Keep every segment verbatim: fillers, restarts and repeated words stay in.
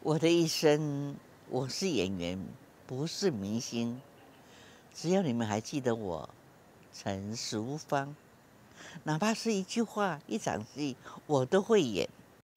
我的一生，我是演员，不是明星。只要你们还记得我，陈淑芳，哪怕是一句话、一场戏，我都会演。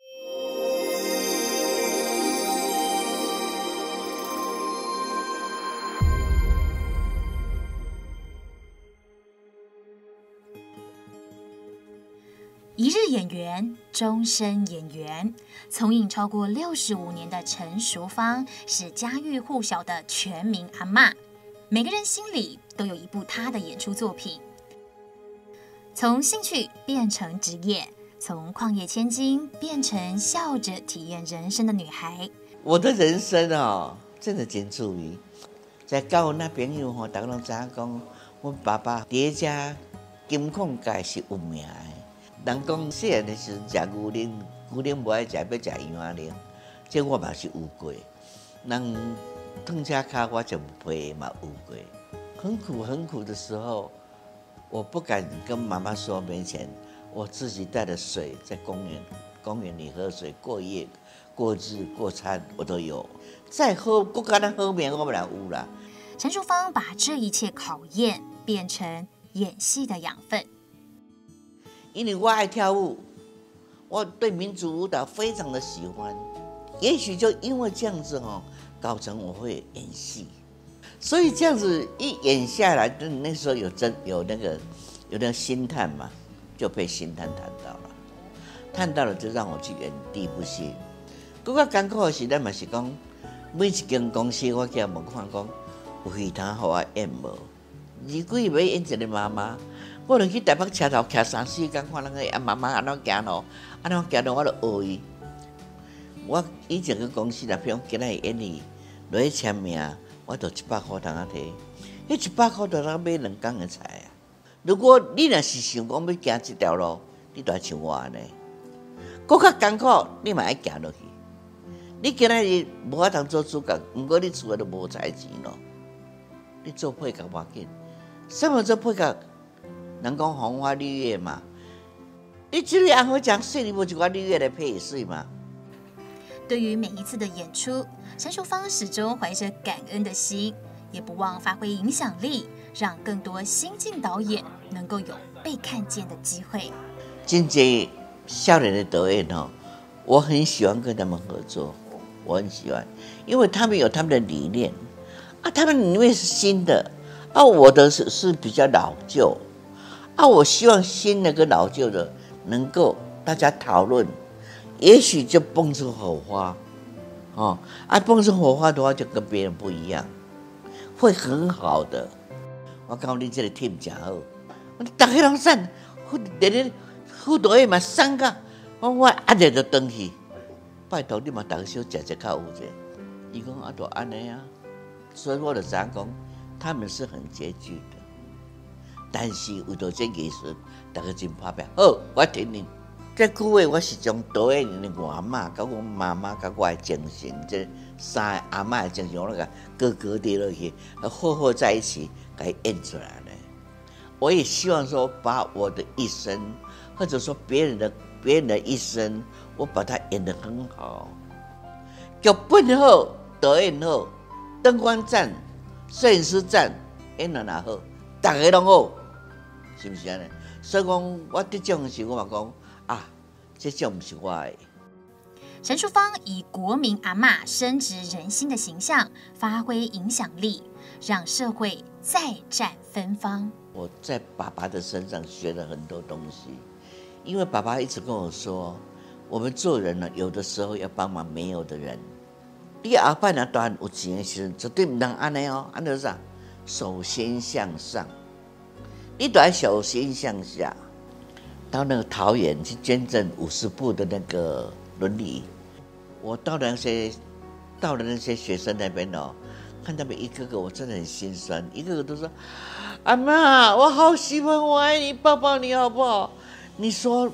一日演员，终身演员。从影超过六十五年的陈淑芳，是家喻户晓的全民阿嬷。每个人心里都有一部她的演出作品。从兴趣变成职业，从旷野千金变成笑着体验人生的女孩。 我的人生哦，真的真趣味。在教那朋友吼，大家拢知影讲，我爸爸伫咧遮金矿界是有名的。人讲细汉的时阵食牛奶，牛奶无爱食，要食羊奶。这我嘛是有过。人烫车卡，我就陪嘛有过。很苦很苦的时候，我不敢跟妈妈说没钱，我自己带着水在公园公园里喝水过夜、过日、过餐，我都有。再喝，我敢若喝面，我不然有啦。 陈淑芳把这一切考验变成演戏的养分。 因为我爱跳舞，我对民族舞蹈非常的喜欢，也许就因为这样子哦，搞成我会演戏，所以这样子一演下来，那时候有真有那个有那个星探嘛，就被星探探到了，探到了就让我去演第一部戏。不过艰苦的是，咱嘛是讲每一间公司我叫问看讲，有戏通给我演无？如果要演一个妈妈。我就去台北车头徛三四天，看人个啊妈妈安怎行路，安怎行路，我就学伊。我以前个公司啦，譬如今仔演你落去签名，我就一百块通啊摕。迄一百块就通买两工的菜啊。如果你若是想讲要行这条路，你就像我安尼，搁较艰苦，你嘛爱行落去。你今仔日无法通做主角，毋过你厝内都无财钱咯。你做配角无要紧，什么做配角？人讲红花绿叶嘛，你这个红花讲水，你无一款绿叶来配水嘛？ 对于每一次的演出，陈淑芳始终怀着感恩的心，也不忘发挥影响力，让更多新晋导演能够有被看见的机会。 真济少年的导演哦，我很喜欢跟他们合作，我很喜欢，因为他们有他们的理念啊，他们理念是新的啊，我的是是比较老旧。啊，我希望新的跟老旧的能够大家讨论，也许就蹦出火花，哦，啊，蹦出火花的话就跟别人不一样，会很好的。我讲你这个 team 真好，大家拢散，连连副导演嘛散个，我我压力就转去，拜托你嘛大家小食食较有者。伊讲啊，就安尼啊，所以我就知影讲，他们是很拮据的。但是为着这艺术，大家真拍拼。好，我听你。这句话我是从导演的外妈、甲我妈妈、甲我的精神，这三个阿嬷的精神，我那个哥哥跌落去，和和在一起，给演出来了。我也希望说，把我的一生，或者说别人的别人的一生，我把它演得很好。剧本好，导演好，灯光赞，摄影师赞，演员也好，大家拢好。是不是安尼？所以讲，我得奖的时候，我嘛讲啊，这奖不是我的。 陈淑芳以国民阿嬷深植人心的形象，发挥影响力，让社会再占芬芳。 我在爸爸的身上学了很多东西，因为爸爸一直跟我说，我们做人呢，有的时候要帮忙没有的人。你后摆若当然有钱的时候，绝对唔能安尼哦，安尼啥？首先向上。你都要小心向下。到那个桃园去捐赠五十部的那个轮椅，我到了那些到了那些学生那边哦，看他们一个个，我真的很心酸，一个个都说：“阿嬷，我好喜欢，我爱你，抱抱你好不好？”你说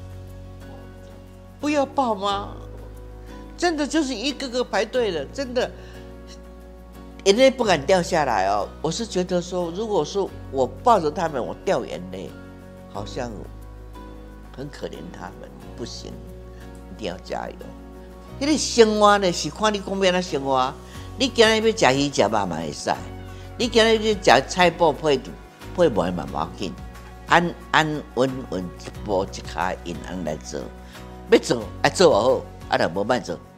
不要抱吗？真的就是一个个排队的，真的。眼泪不敢掉下来哦，我是觉得说，如果说我抱着他们，我掉眼泪，好像很可怜他们，不行，一定要加油。 迄个生活呢是看你讲要安怎生活。你今日要食鱼食肉嘛会使，你今日要食菜脯配配糜嘛无要紧，安安稳稳一步一脚印安来做，要做爱做好，啊若无慢做，